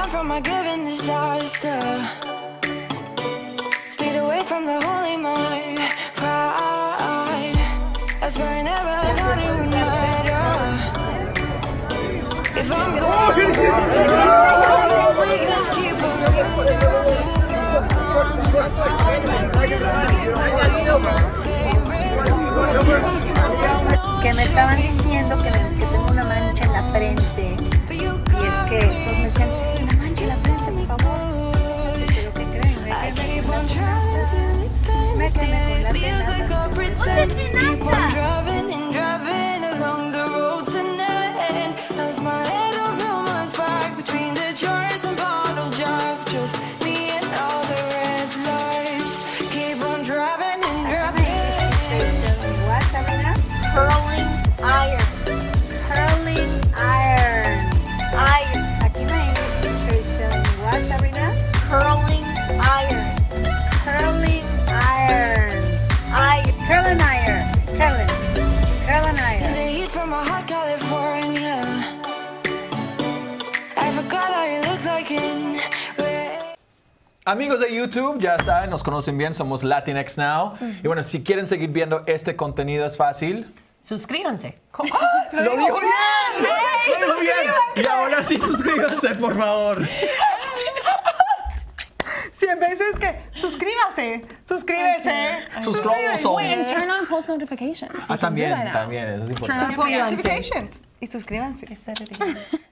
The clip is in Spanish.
run from a given disaster. Speed away from the holy mind. Pride. That's where I never thought it would matter. If I'm going wrong, weakness keep on que me estaban diciendo que tengo una mancha en la frente. Y es que pues me decían, una mancha en la frente, por favor. Pero ¿qué creen? Me quemé con la Amigos de YouTube, ya saben, nos conocen bien, somos Latinx Now. Y bueno, si quieren seguir viendo este contenido es fácil. Suscríbanse. ¡Lo dijo bien! ¡Lo dijo bien! Y ahora sí, suscríbanse, por favor. Siempre dices que suscríbase. Suscríbase. Wait, and turn on post notifications. También, eso es importante. Turn on notifications. Y suscríbanse. I said it again.